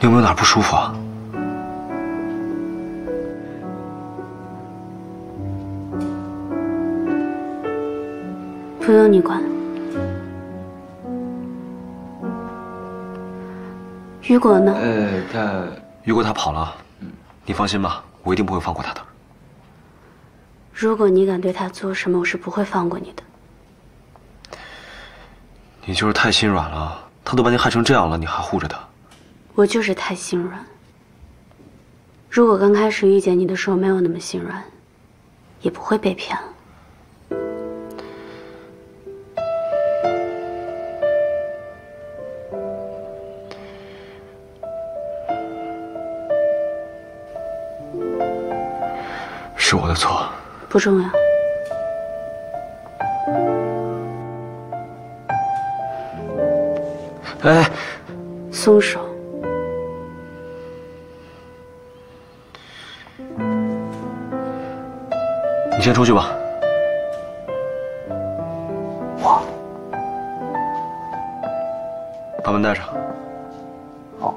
有没有哪儿不舒服啊？ 不用你管。雨果呢？ 雨果他跑了。你放心吧，我一定不会放过他的。 如果你敢对他做什么，我是不会放过你的。 你就是太心软了，他都把你害成这样了，你还护着他。 我就是太心软。如果刚开始遇见你的时候没有那么心软，也不会被骗了。 是我的错。 不重要。 哎， 松手。 你先出去吧。我把门带上。好。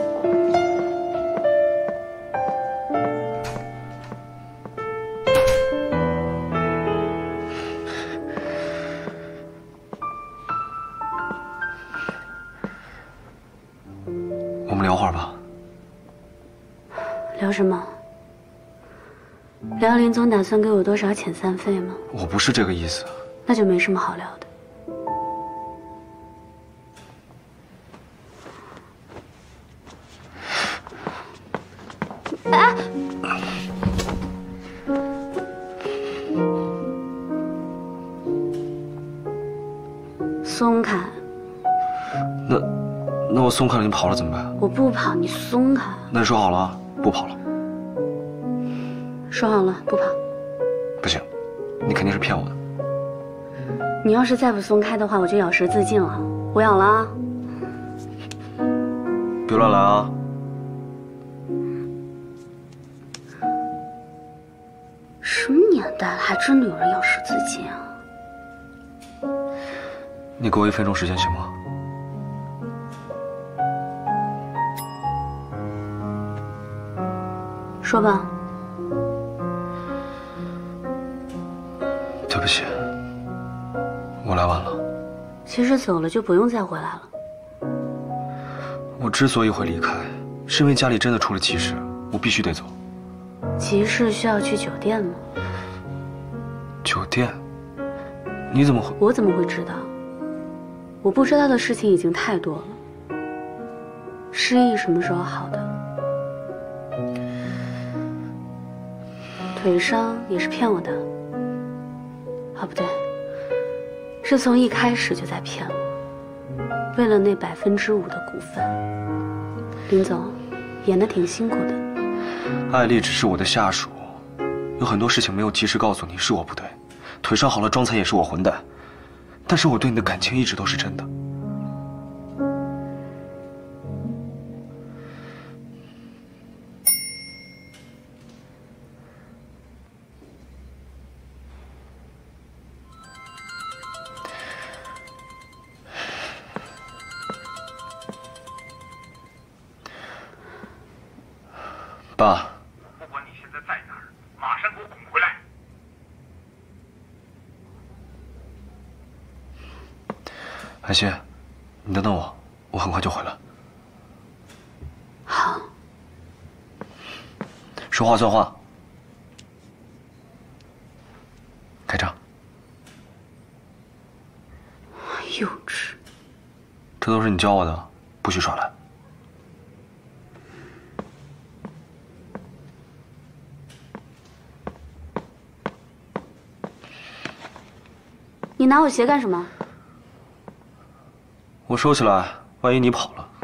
我们聊会儿吧。 聊什么？聊林总打算给我多少遣散费吗？ 我不是这个意思。 那就没什么好聊的。啊！松开。 那我松开了，你跑了怎么办？ 我不跑，你松开。 那你说好了，不跑了。 说好了，不跑。 不行，你肯定是骗我的。 你要是再不松开的话，我就咬舌自尽了。我咬了啊！ 别乱来啊！ 什么年代了，还真的有人咬舌自尽啊？ 你给我1分钟时间行吗？ 说吧。 对不起，我来晚了。 其实走了就不用再回来了。 我之所以会离开，是因为家里真的出了急事，我必须得走。 急事需要去酒店吗？ 酒店？你怎么会？ 我怎么会知道？我不知道的事情已经太多了。失忆什么时候好的？腿伤也是骗我的。哦，不对，是从一开始就在骗我，为了那5%的股份。林总，演得挺辛苦的。 艾丽只是我的下属，有很多事情没有及时告诉你，是我不对。腿伤好了装残也是我混蛋，但是我对你的感情一直都是真的。爸， 不管你现在在哪儿，马上给我滚回来！ 安心，你等等我，我很快就回来。 好。 说话算话。开账。 幼稚。 这都是你教我的，不许耍赖。 你拿我鞋干什么？ 我收起来，万一你跑了。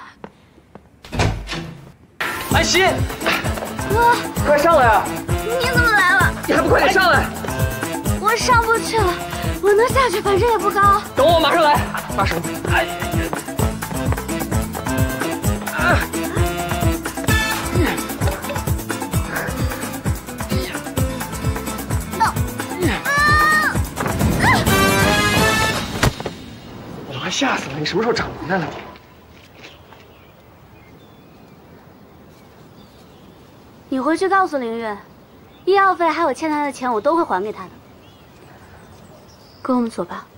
安心， 哥， 快上来啊！ 你怎么来了？ 你还不快点上来！ 我上不去了，我能下去，反正也不高。 等我，马上来。把手。哎。我还吓死了！你什么时候长能耐了你？ 回去告诉凌月，医药费还有欠他的钱，我都会还给他的。跟我们走吧。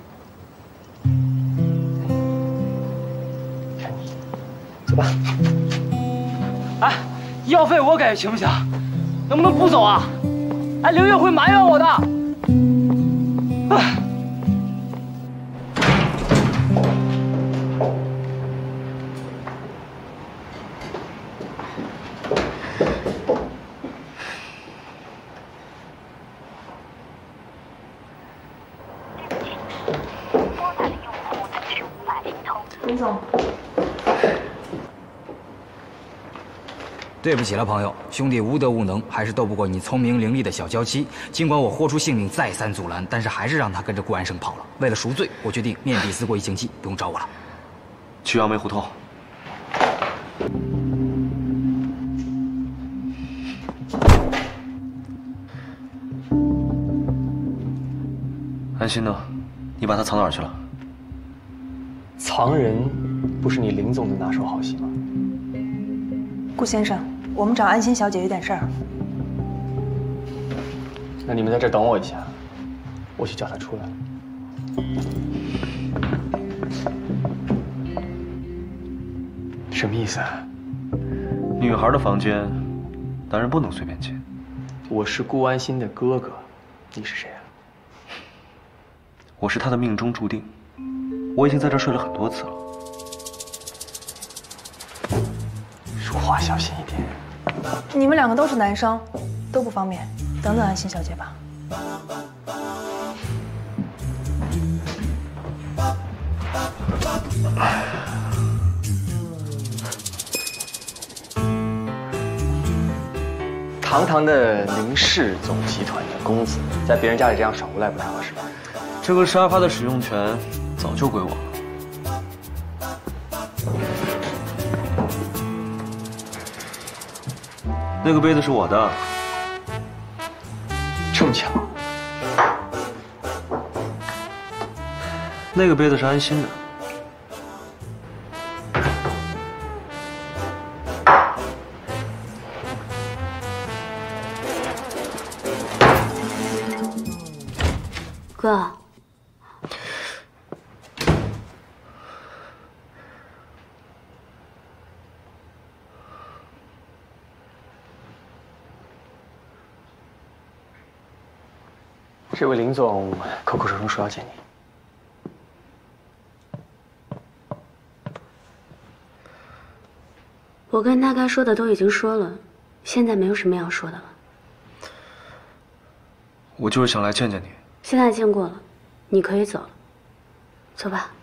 走吧。 哎，医药费我给行不行？能不能不走啊？哎，凌月会埋怨我的。哎。 林总， 对不起了，朋友，兄弟无德无能，还是斗不过你聪明伶俐的小娇妻。尽管我豁出性命再三阻拦，但是还是让他跟着顾安生跑了。为了赎罪，我决定面壁思过一星期，不用找我了。 去杨梅胡同。安心呢？你把他藏哪儿去了？ 藏人不是你林总的拿手好戏吗？ 顾先生，我们找安心小姐有点事儿。 那你们在这等我一下，我去叫她出来。什么意思啊？ 女孩的房间，男人不能随便进。 我是顾安心的哥哥，你是谁啊？ 我是她的命中注定。 我已经在这睡了很多次了。 说话小心一点。 你们两个都是男生，都不方便，等等安心小姐吧。 堂堂的林氏总集团的公子，在别人家里这样耍无赖不太合适吧？ 这个沙发的使用权。 早就归我了。那个杯子是我的， 这么巧。 那个杯子是安心的。 哥。 这位林总口口声声说要见你， 我跟他该说的都已经说了，现在没有什么要说的了。 我就是想来见见你。 现在见过了，你可以走了，走吧。